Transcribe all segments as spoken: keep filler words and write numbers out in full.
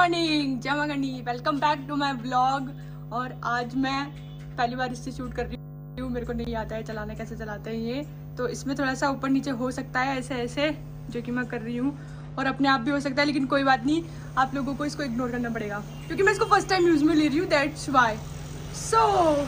Morning जय मां गणी, welcome back to my blog. और आज मैं पहली बार इससे शूट कर रही हूँ। मेरे को नहीं आता है चलाना, कैसे चलाते हैं ये, तो इसमें थोड़ा सा ऊपर नीचे हो सकता है ऐसे ऐसे, जो कि मैं कर रही हूँ। और अपने आप भी हो सकता है, लेकिन कोई बात नहीं, आप लोगों को इसको इग्नोर करना पड़ेगा क्योंकि मैं इसको फर्स्ट टाइम यूज़ में ले रही हूँ, दैट्स वाई। सो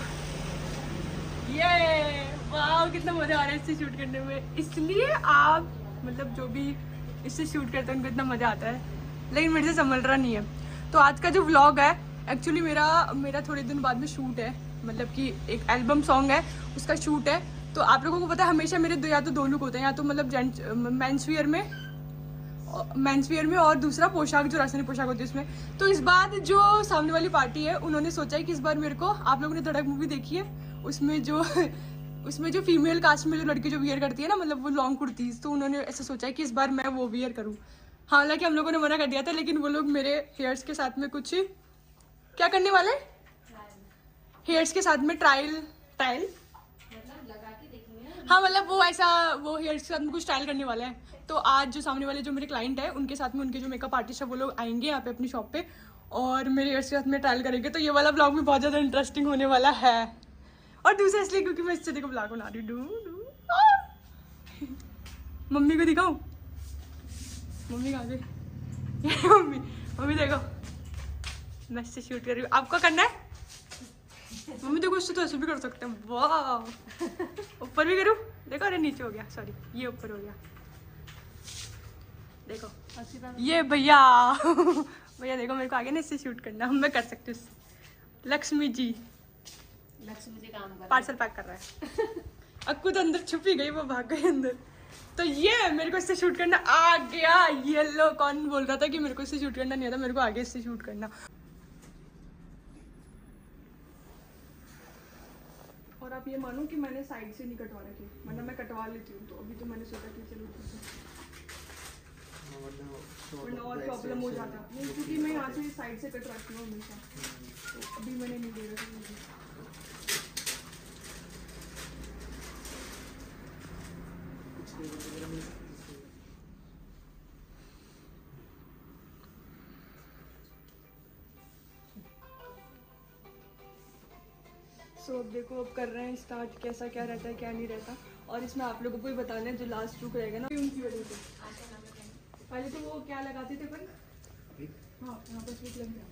ये वाह, कितना मज़ा आ रहा है इससे शूट करने में। इसलिए आप मतलब जो भी इससे शूट करते हैं उनको इतना मज़ा आता है, लेकिन मेरे से संभल रहा नहीं है। तो आज का जो व्लॉग है, एक्चुअली मेरा मेरा थोड़े दिन बाद में शूट है, मतलब कि एक एल्बम सॉन्ग है, उसका शूट है। तो आप लोगों को पता है हमेशा मेरे दो या तो दो लुक होते हैं, या तो मतलब जेंट्स मेंस वियर में मेंस वियर में और दूसरा पोशाक, जो राजस्थानी पोशाक होती है उसमें। तो इस बार जो सामने वाली पार्टी है उन्होंने सोचा है कि इस बार मेरे को, आप लोगों ने धड़क मूवी देखी है, उसमें जो उसमें जो फीमेल कास्ट में जो लड़की जो वियर करती है ना, मतलब वो लॉन्ग कुर्तीज, तो उन्होंने ऐसा सोचा है कि इस बार मैं वो वियर करूँ। हालांकि हम लोगों ने मना कर दिया था, लेकिन वो लोग मेरे हेयर्स के साथ में कुछ क्या करने वाले, हेयर्स के साथ में ट्रायल ट्रायल मतलब लगा के देखेंगे। हाँ, मतलब वो ऐसा वो हेयर्स के साथ में कुछ ट्रायल करने वाले हैं। तो आज जो सामने वाले जो मेरे क्लाइंट है, उनके साथ में उनके जो मेकअप आर्टिस्ट है वो लोग आएंगे यहाँ पे अपनी शॉप पे, और मेरे हेयर्स के साथ में ट्रायल करेंगे। तो ये वाला ब्लॉग भी बहुत ज़्यादा इंटरेस्टिंग होने वाला है। और दूसरा इसलिए क्योंकि मैं इससे देखो ब्लॉग बना रही हूँ। मम्मी को दिखाऊं, मम्मी कहाँ गई? मम्मी मम्मी देखो, मैं इससे शूट कर रही हूँ। आपको करना है? मम्मी देखो, इससे तो ऐसे भी कर सकते हैं। वाह, ऊपर भी करूँ? देखो, अरे नीचे हो गया, सॉरी, ये ऊपर हो गया। देखो ये भैया भैया देखो, मेरे को आगे ना इससे शूट करना, मैं कर सकती हूँ। लक्ष्मी जी, लक्ष्मी जी काम कर पार्सल पैक कर रहा है। अक्कू तो अंदर छुपी गई, वो भाग गई अंदर। तो ये मेरे को इससे शूट करना आ गया। ये लो, कौन बोल रहा था कि मेरे को इससे शूट करना नहीं आता, मेरे को आगे इससे शूट करना। और आप ये मानो कि मैंने साइड से नहीं कटवा रखी, मतलब मैं कटवा लेती हूँ, तो अभी तो मैंने सोचा कि चलो वरना और प्रॉब्लम हो जाता है, क्योंकि मैं यहाँ से साइड से कट रखती हूँ हमेशा, तो अभी मैंने नहीं दे रखी। सो so, अब देखो, अब कर रहे हैं स्टार्ट, कैसा क्या रहता है क्या नहीं रहता। और इसमें आप लोगों को ही बताना है जो लास्ट लुक रहेगा ना, उनकी वजह से। पहले तो वो क्या लगाते थे पर, हाँ यहाँ पर स्विच लग गया।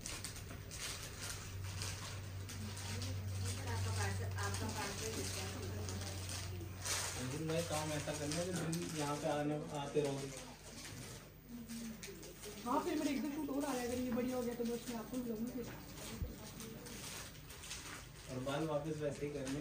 मैं काम ऐसा करना है यहाँ पे आने आते रहोगे। हाँ, फिर मेरे एक दो शूट और आ जाएगा, ये बढ़िया हो गया तो मैं उसमें आपको बुलाऊंगी फिर। और बाल वापस वैसे ही करने।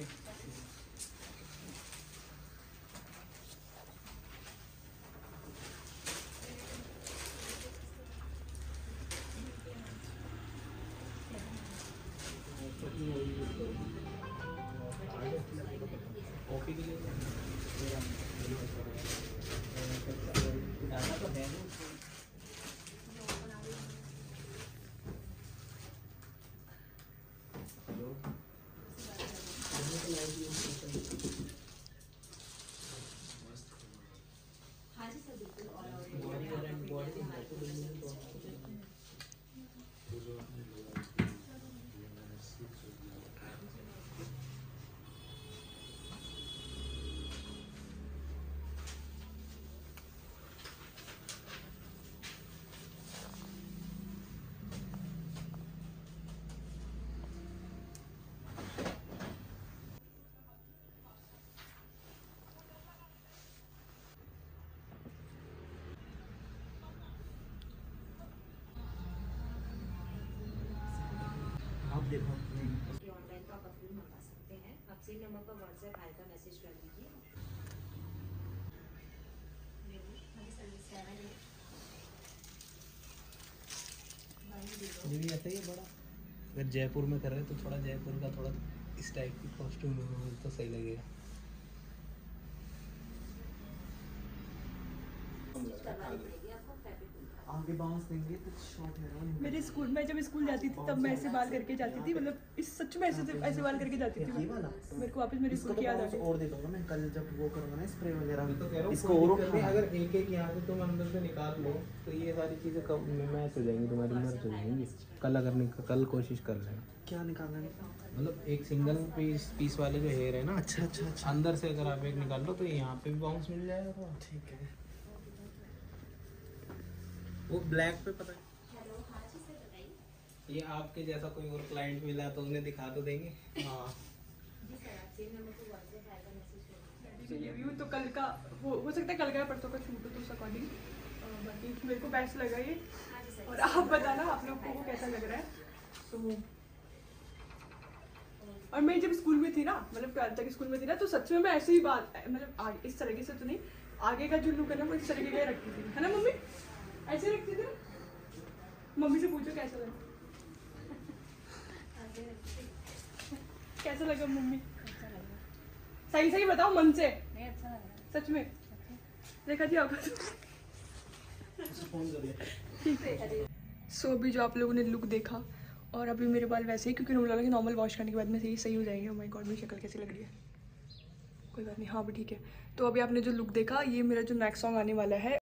कॉफी के लिए तो है। हाँ जी सर, बिल्कुल। और आप देखो ऑनलाइन तो आप अपनी मंगा सकते हैं। आप सेम नंबर पर व्हाट्सएप हाई का मैसेज कर दीजिए। ये भी ऐसा ही है बड़ा। अगर जयपुर में कर रहे हैं तो थोड़ा जयपुर का थोड़ा इस टाइप की कॉस्ट्यूम हो तो सही लगेगा। आगे बाउंस देंगे तो शॉर्ट है ना। मेरे स्कूल में जब स्कूल जाती थी तब मैं ऐसे बाल करके जाती थी, मतलब इस सच में ऐसे ऐसे बाल करके जाती थी। मेरे को वापस मेरे स्कूल की याद आ गई। और दे दूंगा मैं कल जब वो करूंगा ना स्प्रे वगैरह। तो कह रहा हूँ इसको और करने, अगर एक एक यहाँ से तुम अंदर से निकाल लो तो ये सारी चीजें कब मैच हो जाएंगी, तुम्हारी मर्ज हो जाएंगी। कल अगर निक कल कोशिश कर रहे हैं क्या निकालना है? मतलब एक सिंगल पीस पीस वाले जो हेयर है ना, अच्छा अच्छा अच्छा अंदर से अगर आप एक निकाल लो तो यहाँ पे भी बाउंस मिल जाएगा थोड़ा। ठीक है। वो ब्लैक पे पता है, ये आपके जैसा कोई और क्लाइंट मिला तो उन्हें दिखा तो देंगे। हाँ ये व्यू तो कल का हो हो सकता है, कल का या परसों का शूट हो तो उस अकॉर्डिंग। बाकी मेरे को बेस्ट लगा ये, और आप बताना आप लोग को कैसा लग रहा है। तो और मैं जब स्कूल में थी ना, मतलब ट्वेल्थ तक स्कूल में थी ना, तो सच में मैं ऐसे ही बात मतलब आगे इस तरीके से तो नहीं, आगे का जो लुक है ना वो इस तरीके का ही रखती थी, है ना मम्मी? ऐसे रखती थी ना? मम्मी से पूछो कैसा लगा। कैसा लगा मम्मी? सही सही बताओ मन से। सच में देखा थी आप? सो अभी जो आप लोगों ने लुक देखा, और अभी मेरे बाल वैसे ही, क्योंकि मुझे लगा कि नॉर्मल वॉश करने के बाद में सही सही हो जाएंगे। माय गॉड मेरी शक्ल कैसी लग रही है, कोई बात नहीं, हाँ भी ठीक है। तो अभी आपने जो लुक देखा, ये मेरा जो नेक्स्ट सॉन्ग आने वाला है